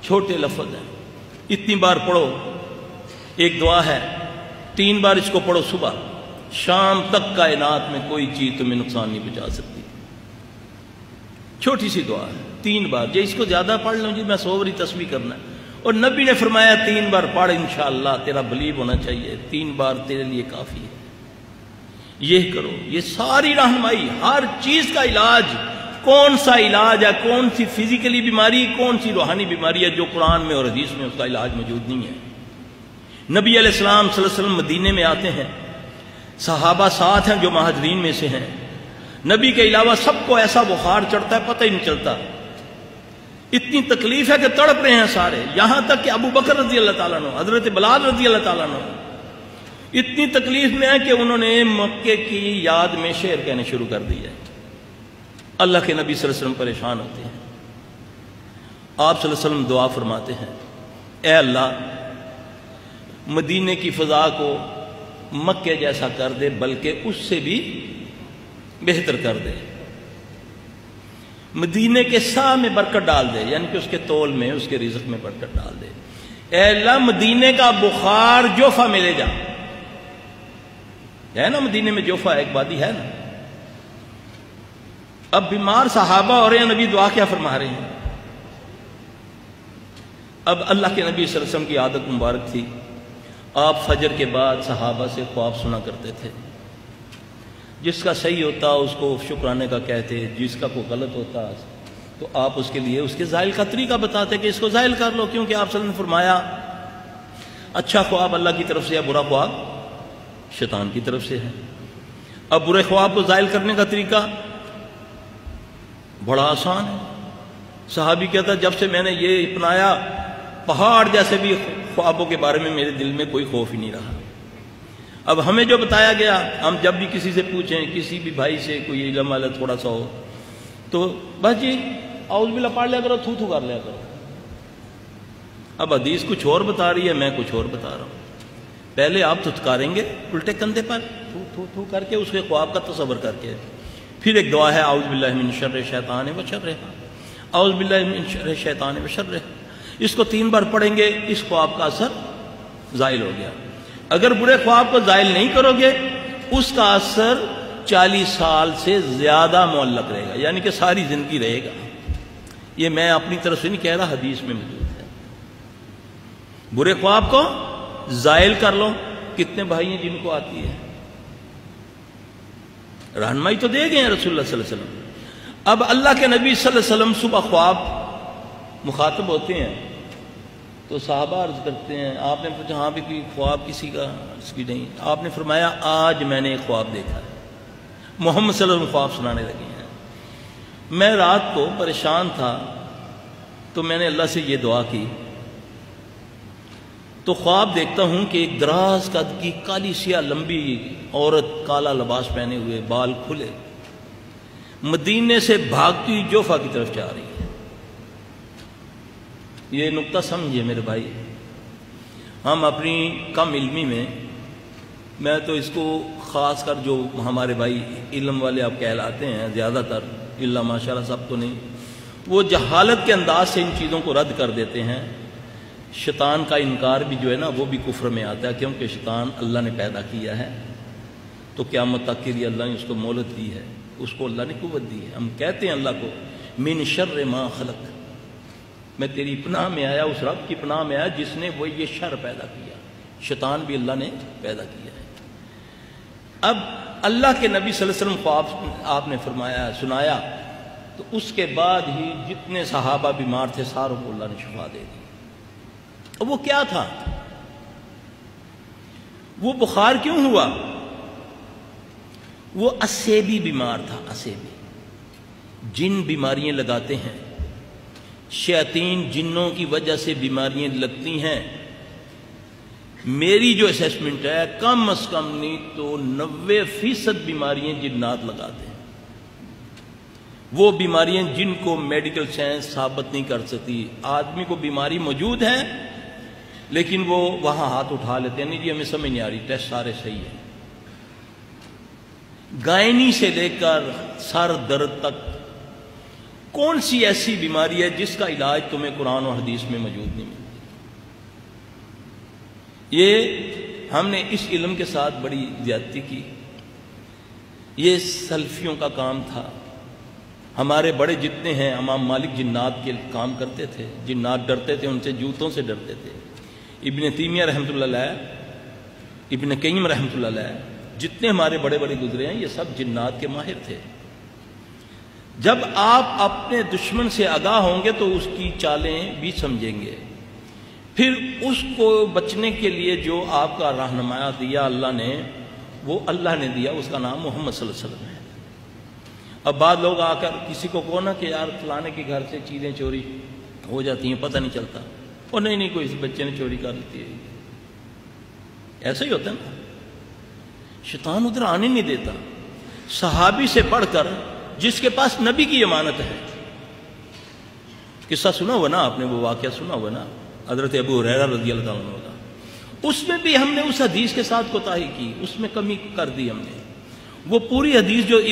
چھوٹے لفظ ہیں، اتنی بار پڑھو. ایک دعا ہے 3 بار اس کو پڑھو صبح شام تک، کائنات میں کوئی چیز تمہیں نقصان نہیں پہنچا سکتی. چھوٹی سی دعا ہے 3 بار. جی اس کو زیادہ پڑھ لوں جی میں 100 باری تسبیح کرنا ہے، اور نبی نے فرمایا 3 بار پڑھ، انشاءاللہ تیرا بلیو ہونا چاہیے، 3 بار تیرے لیے کافی ہے. یہ کرو. یہ ساری رہنمائی، ہر چیز کا علاج، کون سا علاج ہے، کون سی فزیکلی بیماری، کون سی روحانی بیماری ہے جو قرآن میں اور حدیث میں اس کا علاج موجود نہیں ہے. نبی علیہ السلام صلی اللہ علیہ وسلم مدینے میں آتے ہیں، صحابہ ساتھ ہیں جو مہاجرین میں سے ہیں. نبی کے علاوہ سب کو ایسا بخار چڑھتا ہے پتہ ہی نہیں چلتا. اتنی تکلیف ہے کہ تڑپ رہے ہیں سارے، یہاں تک کہ ابو بکر رضی اللہ تعالیٰ عنہ، حضرت بلال رضی اللہ تعالیٰ عنہ اتنی تکلیف میں ہے کہ انہوں نے مکے کی یاد میں شعر کہنے شروع کر دی ہے. اللہ کے نبی صلی اللہ علیہ وسلم پریشان ہوتے ہیں. آپ صلی اللہ علیہ وسلم دعا فرماتے ہیں، اے اللہ مدینے کی فضا کو مکے جیسا کر دے، بلکہ اس سے بھی بہتر کر دے. مدینے کے سا میں برکت ڈال دے، یعنی کہ اس کے تول میں، اس کے رزق میں برکت ڈال دے. اے اللہ مدینے کا بخار جوفہ میں لے جا. ہے نا مدینے میں جوفہ ایک وادی ہے نا. اب بیمار صحابہ ہو رہے ہیں، نبی دعا کیا فرما رہے ہیں. اب اللہ کے نبی صلی اللہ علیہ وسلم کی عادت مبارک تھی، آپ فجر کے بعد صحابہ سے خواب سنا کرتے تھے. جس کا صحیح ہوتا اس کو شکرانے کا کہتے، جس کا کوئی غلط ہوتا تو آپ اس کے لیے اس کے زائل کا طریقہ بتاتے کہ اس کو زائل کر لو، کیونکہ آپ صلی اللہ علیہ وسلم نے فرمایا اچھا خواب اللہ کی طرف سے ہے، برا خواب شیطان کی طرف سے ہے. اب برے خواب کو زائل کرنے کا طریقہ بڑا آسان ہے. صحابی کہتا ہے جب سے میں نے یہ اپنایا پہاڑ جیسے بھی خوابوں کے بارے میں میرے دل میں کوئی خوف ہی نہیں رہا. اب ہمیں جو بتایا گیا، ہم جب بھی کسی سے پوچھیں، کسی بھی بھائی سے کوئی علم والا تھوڑا سا ہو تو بس جی اعوذ باللہ پڑھ لیا کرو، تھو تھو کر لیا کرو. اب حدیث کچھ اور بتا رہی ہے، میں کچھ اور بتا رہا ہوں. پہلے آپ تھتکاریں گے الٹے کندھے پر تھو تھو تھو کر کے اس کے خواب کا تصور کر کے. پھر ایک دعا ہے اعوذ باللہ من شر شیطان و شرہ، اعوذ باللہ من شر شیطان و شرہ. اس کو 3 بار پڑھیں گے، اس خواب کا اثر زائل ہو گیا. اگر برے خواب کو زائل نہیں کرو گے اس کا اثر 40 سال سے زیادہ معلق رہے گا، یعنی کہ ساری زندگی رہے گا. یہ میں اپنی طرف سے نہیں کہہ رہا، حدیث میں موجود ہے. برے خواب کو زائل کر لو. کتنے بھائی ہیں جن کو آتی ہے؟ رہنمائی تو دے گئے ہیں رسول اللہ صلی اللہ علیہ وسلم. اب اللہ کے نبی صلی اللہ علیہ وسلم صبح خواب مخاطب ہوتے ہیں تو صحابہ عرض کرتے ہیں، آپ نے پوچھا ہاں بھی کوئی خواب کسی کا؟ اس کی نہیں. آپ نے فرمایا آج میں نے ایک خواب دیکھا ہے. محمد صلی اللہ علیہ وسلم خواب سنانے لگے ہیں. میں رات کو پریشان تھا تو میں نے اللہ سے یہ دعا کی، تو خواب دیکھتا ہوں کہ ایک دراز قد کی کالی سیاہ لمبی عورت، کالا لباس پہنے ہوئے، بال کھلے، مدینے سے بھاگتی ہوئی جوفہ کی طرف جا رہی ہے. یہ نقطہ سمجھیے میرے بھائی. ہم اپنی کم علمی میں تو اس کو خاص کر جو ہمارے بھائی علم والے آپ کہلاتے ہیں زیادہ تر، اللہ ماشاءاللہ سب تو نہیں، وہ جہالت کے انداز سے ان چیزوں کو رد کر دیتے ہیں. شیطان کا انکار بھی جو ہے نا وہ بھی کفر میں آتا ہے، کیونکہ شیطان اللہ نے پیدا کیا ہے تو قیامت تک کے لیے اللہ نے اس کو مہلت دی ہے، اس کو اللہ نے قوت دی ہے. ہم کہتے ہیں اللہ کو من شر ما خلق، میں تیری پناہ میں آیا، اس رب کی پناہ میں آیا جس نے وہ یہ شر پیدا کیا. شیطان بھی اللہ نے پیدا کیا ہے. اب اللہ کے نبی صلی اللہ علیہ وسلم کو آپ نے فرمایا، سنایا، تو اس کے بعد ہی جتنے صحابہ بیمار تھے ساروں کو اللہ نے شفا دے دی. اور وہ کیا تھا؟ وہ بخار کیوں ہوا؟ وہ اسیبی بیمار تھا. اسیبی جن بیماریاں لگاتے ہیں، شیاطین جنوں کی وجہ سے بیماریاں لگتی ہیں. میری جو اسیسمنٹ ہے کم از کم نہیں تو 90% بیماریاں جنات لگاتے ہیں. وہ بیماریاں جن کو میڈیکل سائنس ثابت نہیں کر سکتی. آدمی کو بیماری موجود ہے لیکن وہ وہاں ہاتھ اٹھا لیتے ہیں، نہیں جی ہمیں سمجھ نہیں آ رہی، ٹیسٹ سارے صحیح ہیں. گائنی سے لے کر سر درد تک کون سی ایسی بیماری ہے جس کا علاج تمہیں قرآن و حدیث میں موجود نہیں ملتا؟ یہ ہم نے اس علم کے ساتھ بڑی زیادتی کی. یہ سلفیوں کا کام تھا. ہمارے بڑے جتنے ہیں امام مالک جنات کے کام کرتے تھے. جنات ڈرتے تھے ان سے، جوتوں سے ڈرتے تھے. ابن تیمیہ رحمۃ اللہ علیہ، ابن قیم رحمۃ اللہ علیہ، جتنے ہمارے بڑے بڑے گزرے ہیں یہ سب جنات کے ماہر تھے. جب آپ اپنے دشمن سے آگاہ ہوں گے تو اس کی چالیں بھی سمجھیں گے. پھر اس کو بچنے کے لیے جو آپ کا رہنمایا دیا اللہ نے، وہ اللہ نے دیا، اس کا نام محمد صلی اللہ علیہ وسلم ہے. اب بعض لوگ آ کر کسی کو کہو نا کہ یار فلانے کے گھر سے چیزیں چوری ہو جاتی ہیں، پتہ نہیں چلتا، اور نہیں کوئی اس بچے نے چوری کر لیتی ہے. ایسا ہی ہوتا ہے نا، شیطان ادھر آنے نہیں دیتا. صحابی سے پڑھ کر جس کے پاس نبی کی امانت ہے. قصہ سنا ہوا نا آپ نے، وہ واقعہ سنا ہوا نا حضرت ابو ہریرہ رضی اللہ عنہ کا. اس میں بھی ہم نے اس حدیث کے ساتھ کوتاہی کی، اس میں کمی کر دی ہم نے. وہ پوری حدیث جو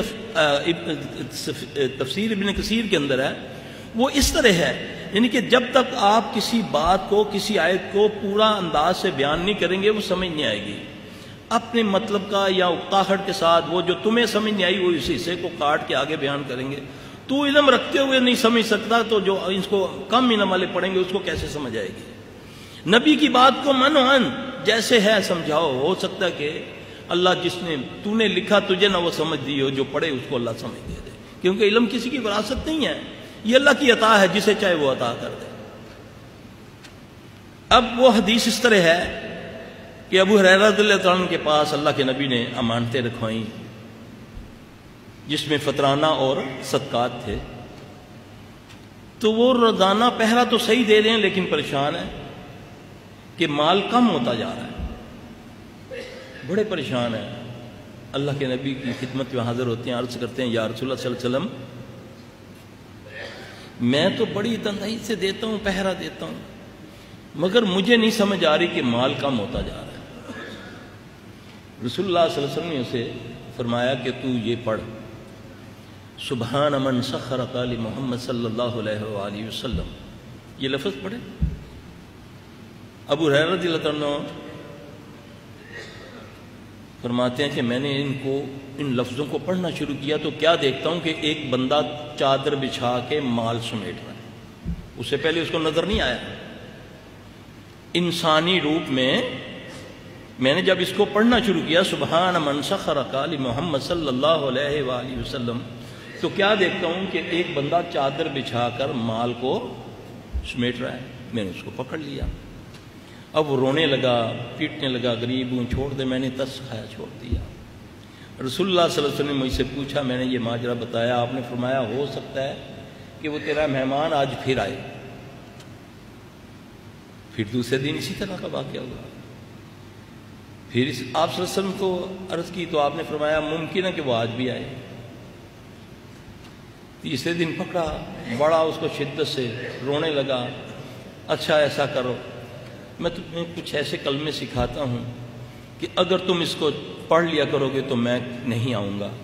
تفسیر ابن کثیر کے اندر ہے وہ اس طرح ہے، یعنی کہ جب تک آپ کسی بات کو، کسی آیت کو پورا انداز سے بیان نہیں کریں گے وہ سمجھ نہیں آئے گی. اپنے مطلب کا یا اکتاہٹ کے ساتھ وہ جو تمہیں سمجھ نہیں آئی وہ اس حصے کو کاٹ کے آگے بیان کریں گے. تو علم رکھتے ہوئے نہیں سمجھ سکتا تو جو اس کو کم علم والے پڑھیں گے اس کو کیسے سمجھ آئے گی؟ نبی کی بات کو من جیسے ہے سمجھاؤ. ہو سکتا ہے کہ اللہ جس نے تو نے لکھا تجھے نہ وہ سمجھ دی ہو، جو پڑھے اس کو اللہ سمجھ دے دے، کیونکہ علم کسی کی وراثت نہیں ہے، یہ اللہ کی عطا ہے، جسے چاہے وہ عطا کر دے. اب وہ حدیث اس طرح ہے کہ ابو ہریرہ رضی اللہ عنہ کے پاس اللہ کے نبی نے امانتیں رکھوائیں جس میں فطرانہ اور صدقات تھے. تو وہ روزانہ پہرا تو صحیح دے رہے ہیں لیکن پریشان ہیں کہ مال کم ہوتا جا رہا ہے، بڑے پریشان ہیں. اللہ کے نبی کی خدمت میں حاضر ہوتے ہیں، عرض کرتے ہیں یا رسول اللہ صلی اللہ علیہ وسلم میں تو بڑی تنہائی سے دیتا ہوں، پہرا دیتا ہوں، مگر مجھے نہیں سمجھ آ رہی کہ مال کم ہوتا جا رہا ہے. رسول اللہ صلی اللہ علیہ وسلم نے اسے فرمایا کہ تو یہ پڑھ، سبحان من سخرک لمحمد صلی اللہ علیہ وآلہ وسلم. یہ لفظ پڑھے. ابو ہریرہ رضی اللہ عنہ فرماتے ہیں کہ میں نے ان لفظوں کو پڑھنا شروع کیا تو کیا دیکھتا ہوں کہ ایک بندہ چادر بچھا کے مال سمیٹ رہا ہے. اس سے پہلے اس کو نظر نہیں آیا. انسانی روپ میں نے جب اس کو پڑھنا شروع کیا سبحان من سخرک لمحمد صلی اللہ علیہ وآلہ وسلم، تو کیا دیکھتا ہوں کہ ایک بندہ چادر بچھا کر مال کو سمیٹ رہا ہے. میں نے اس کو پکڑ لیا. اب وہ رونے لگا، پیٹنے لگا، غریب ہوں چھوڑ دے. میں نے ترس کھایا، چھوڑ دیا. رسول اللہ صلی اللہ علیہ وسلم نے مجھ سے پوچھا، میں نے یہ ماجرا بتایا. آپ نے فرمایا ہو سکتا ہے کہ وہ تیرا مہمان آج پھر آئے. پھر دوسرے دن اسی طرح کا واقعہ ہوا. پھر آپ صلی اللہ علیہ وسلم کو عرض کی تو آپ نے فرمایا ممکن ہے کہ وہ آج بھی آئے. تیسرے دن پکڑا، بڑا اس کو شدت سے رونے لگا. اچھا ایسا کرو، میں تمہیں کچھ ایسے کلمے سکھاتا ہوں کہ اگر تم اس کو پڑھ لیا کرو گے تو میں نہیں آؤں گا.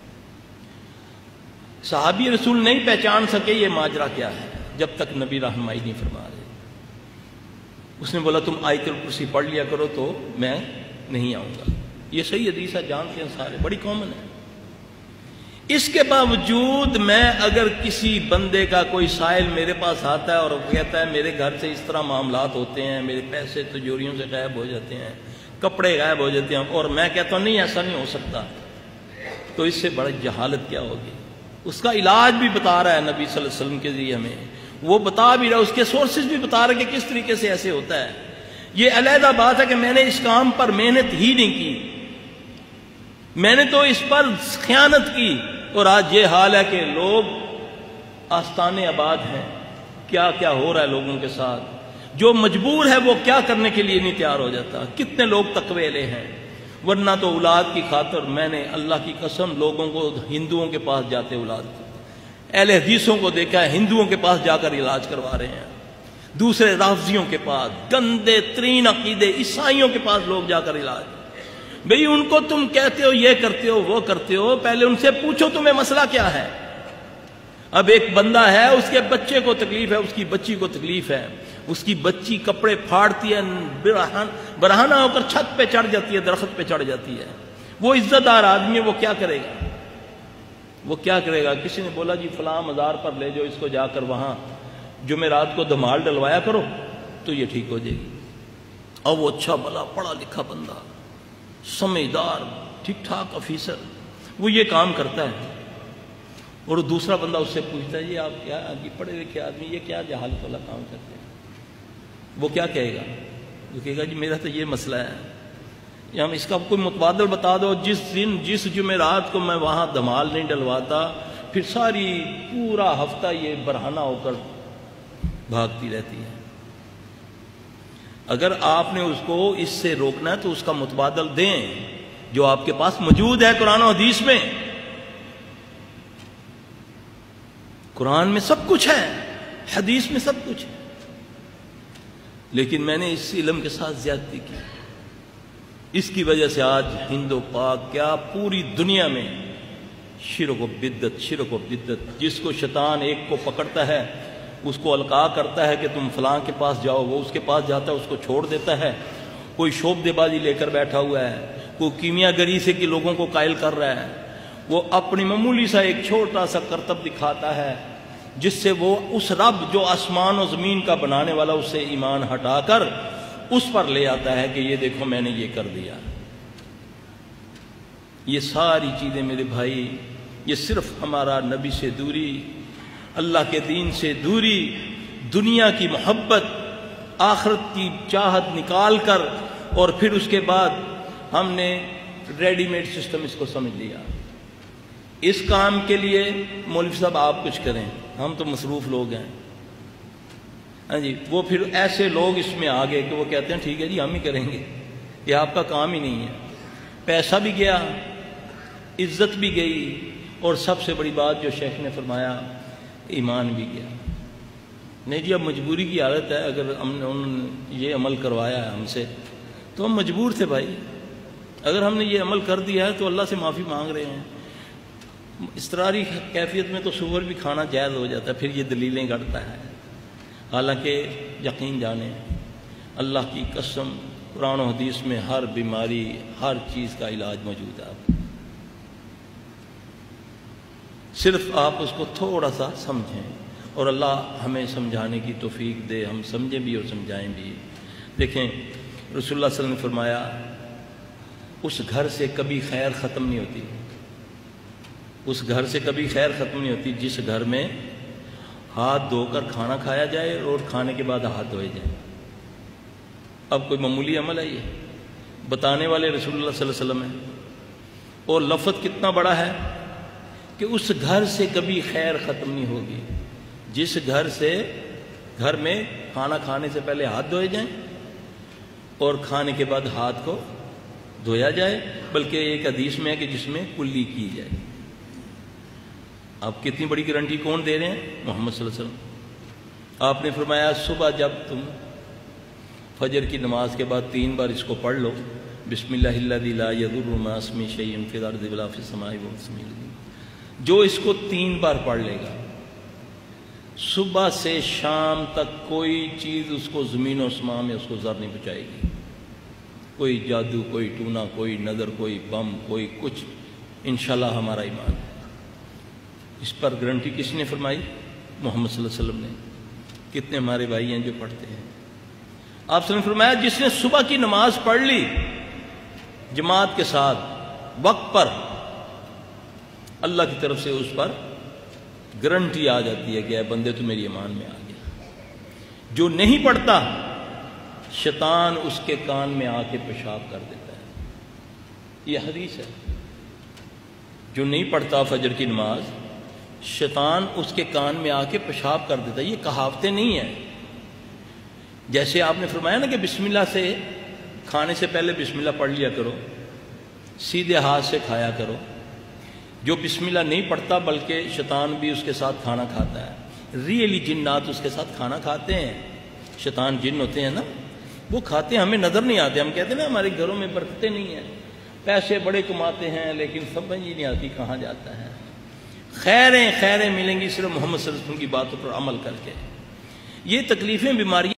صحابی رسول نہیں پہچان سکے یہ ماجرا کیا ہے جب تک نبی رہنمائی نہیں فرما رہے. اس نے بولا تم آیت الکرسی پڑھ لیا کرو تو میں نہیں آؤں گا. یہ صحیح حدیث ہے، جانتے ہیں سارے، بڑی کامن ہے. اس کے باوجود میں اگر کسی بندے کا کوئی سائل میرے پاس آتا ہے اور کہتا ہے میرے گھر سے اس طرح معاملات ہوتے ہیں، میرے پیسے تجوریوں سے غائب ہو جاتے ہیں، کپڑے غائب ہو جاتے ہیں، اور میں کہتا ہوں نہیں ایسا نہیں ہو سکتا، تو اس سے بڑی جہالت کیا ہوگی. اس کا علاج بھی بتا رہا ہے نبی صلی اللہ علیہ وسلم کے ذریعے ہمیں، وہ بتا بھی رہا ہے، اس کے سورسز بھی بتا رہا ہے کہ کس طریقے سے ایسے ہوتا ہے. یہ علیحدہ بات ہے کہ میں نے اس کام پر محنت ہی نہیں کی، میں نے تو اس پر خیانت کی، اور آج یہ حال ہے کہ لوگ آستانے آباد ہیں. کیا کیا ہو رہا ہے لوگوں کے ساتھ. جو مجبور ہے وہ کیا کرنے کے لیے نہیں تیار ہو جاتا. کتنے لوگ تقوی لے ہیں، ورنہ تو اولاد کی خاطر میں نے اللہ کی قسم لوگوں کو ہندوؤں کے پاس جاتے اولاد کو، اہل حدیثوں کو دیکھا ہے ہندوؤں کے پاس جا کر علاج کروا رہے ہیں، دوسرے رافضیوں کے پاس، گندے ترین عقیدے عیسائیوں کے پاس لوگ جا کر علاج. بھئی ان کو تم کہتے ہو یہ کرتے ہو وہ کرتے ہو، پہلے ان سے پوچھو تمہیں مسئلہ کیا ہے. اب ایک بندہ ہے، اس کے بچے کو تکلیف ہے، اس کی بچی کو تکلیف ہے، اس کی بچی کپڑے پھاڑتی ہے، برہنہ ہو کر چھت پہ چڑھ جاتی ہے، درخت پہ چڑھ جاتی ہے، وہ عزت دار آدمی ہے، وہ کیا کرے گا؟ وہ کیا کرے گا؟ کسی نے بولا جی فلاں مزار پر لے جاؤ اس کو، جا کر وہاں جمعرات کو دھمال ڈلوایا کرو تو یہ ٹھیک ہو جائے گی۔ اور وہ اچھا بھلا پڑھا لکھا بندہ، سمجھدار، ٹھیک ٹھاک آفیسر، وہ یہ کام کرتا ہے، اور دوسرا بندہ اس سے پوچھتا ہے یہ آپ کیا پڑھے لکھے آدمی یہ کیا جہالت والا کام کرتے ہیں؟ وہ کیا کہے گا؟ وہ کہے گا جی میرا تو یہ مسئلہ ہے، یا ہم اس کا کوئی متبادل بتا دو، جس جمعرات کو میں وہاں دھمال نہیں ڈلواتا، پھر پورا ہفتہ یہ برہنہ ہو کر بھاگتی رہتی ہے۔ اگر آپ نے اس کو اس سے روکنا ہے تو اس کا متبادل دیں جو آپ کے پاس موجود ہے قرآن و حدیث میں۔ قرآن میں سب کچھ ہے، حدیث میں سب کچھ ہے، لیکن میں نے اس علم کے ساتھ زیادتی کی۔ اس کی وجہ سے آج ہند و پاک کیا پوری دنیا میں شرک و بدعت، جس کو شیطان ایک کو پکڑتا ہے اس کو القاء کرتا ہے کہ تم فلاں کے پاس جاؤ، وہ اس کے پاس جاتا ہے، اس کو چھوڑ دیتا ہے۔ کوئی شعبدے بازی لے کر بیٹھا ہوا ہے، کوئی کیمیا گری سے کہ لوگوں کو قائل کر رہا ہے، وہ اپنی معمولی سا ایک چھوٹا سا کرتب دکھاتا ہے جس سے وہ اس رب جو آسمان و زمین کا بنانے والا اس سے ایمان ہٹا کر اس پر لے آتا ہے کہ یہ دیکھو میں نے یہ کر دیا۔ یہ ساری چیزیں میرے بھائی، یہ صرف ہمارا نبی سے دوری، اللہ کے دین سے دوری، دنیا کی محبت، آخرت کی چاہت نکال کر، اور پھر اس کے بعد ہم نے ریڈی میڈ سسٹم اس کو سمجھ لیا۔ اس کام کے لیے مولوی صاحب آپ کچھ کریں، ہم تو مصروف لوگ ہیں، ہاں جی، وہ پھر ایسے لوگ اس میں آ گئے کہ وہ کہتے ہیں ٹھیک ہے جی ہم ہی کریں گے، یہ آپ کا کام ہی نہیں ہے۔ پیسہ بھی گیا، عزت بھی گئی، اور سب سے بڑی بات جو شیخ نے فرمایا ایمان بھی گیا۔ نہیں جی اب مجبوری کی حالت ہے، اگر انہوں نے یہ عمل کروایا ہے ہم سے تو ہم مجبور تھے بھائی، اگر ہم نے یہ عمل کر دیا ہے تو اللہ سے معافی مانگ رہے ہیں۔ اضطراری کیفیت میں تو سور بھی کھانا جائز ہو جاتا ہے، پھر یہ دلیلیں گھڑتا ہے، حالانکہ یقین جانیں اللہ کی قسم قرآن و حدیث میں ہر بیماری ہر چیز کا علاج موجود ہے۔ آپ صرف آپ اس کو تھوڑا سا سمجھیں، اور اللہ ہمیں سمجھانے کی توفیق دے، ہم سمجھیں بھی اور سمجھائیں بھی۔ دیکھیں رسول اللہ صلی اللہ علیہ وسلم نے فرمایا اس گھر سے کبھی خیر ختم نہیں ہوتی، اس گھر سے کبھی خیر ختم نہیں ہوتی جس گھر میں ہاتھ دھو کر کھانا کھایا جائے اور کھانے کے بعد ہاتھ دھوئے جائیں۔ اب کوئی معمولی عمل ہے یہ؟ بتانے والے رسول اللہ صلی اللہ علیہ وسلم ہیں، اور لفظ کتنا بڑا ہے کہ اس گھر سے کبھی خیر ختم نہیں ہوگی جس گھر میں کھانا کھانے سے پہلے ہاتھ دھوئے جائیں اور کھانے کے بعد ہاتھ کو دھویا جائے، بلکہ ایک حدیث میں ہے کہ جس میں کلی کی جائے۔ آپ کتنی بڑی گارنٹی کون دے رہے ہیں؟ محمد صلی اللہ علیہ وسلم۔ آپ نے فرمایا صبح جب تم فجر کی نماز کے بعد 3 بار اس کو پڑھ لو، بسم اللہ الذی لا یضر مع اسمہ شیء فی الارض ولا فی السماء وهو السمیع العلیم، جو اس کو 3 بار پڑھ لے گا، صبح سے شام تک کوئی چیز اس کو زمین و اسمان میں اس کو ضر نہیں پہنچائے گی، کوئی جادو، کوئی ٹونا، کوئی نظر، کوئی بم، کوئی کچھ، انشاءاللہ ہمارا ایمان ہے۔ اس پر گارنٹی کس نے فرمائی؟ محمد صلی اللہ علیہ وسلم نے۔ کتنے ہمارے بھائی ہیں جو پڑھتے ہیں؟ آپ صلی اللہ علیہ وسلم نے فرمایا جس نے صبح کی نماز پڑھ لی جماعت کے ساتھ وقت پر، اللہ کی طرف سے اس پر گارنٹی آ جاتی ہے کہ اے بندے تو میری ایمان میں آ گیا۔ جو نہیں پڑھتا شیطان اس کے کان میں آ کے پیشاب کر دیتا ہے، یہ حدیث ہے۔ جو نہیں پڑھتا فجر کی نماز، شیطان اس کے کان میں آ کے پیشاب کر دیتا ہے۔ یہ کہاوتیں نہیں ہیں، جیسے آپ نے فرمایا نا کہ بسم اللہ سے کھانے سے پہلے بسم اللہ پڑھ لیا کرو، سیدھے ہاتھ سے کھایا کرو۔ جو بسم اللہ نہیں پڑھتا بلکہ شیطان بھی اس کے ساتھ کھانا کھاتا ہے، ریئلی جنات اس کے ساتھ کھانا کھاتے ہیں، شیطان جن ہوتے ہیں نا وہ کھاتے ہیں، ہمیں نظر نہیں آتے۔ ہم کہتے ہیں نا ہمارے گھروں میں برکتیں نہیں ہیں، پیسے بڑے کماتے ہیں لیکن سمجھ ہی نہیں آتی کہاں جاتا ہے۔ خیریں خیریں ملیں گی صرف محمد صلی اللہ علیہ وسلم کی باتوں پر عمل کر کے. یہ تکلیفیں بیماریاں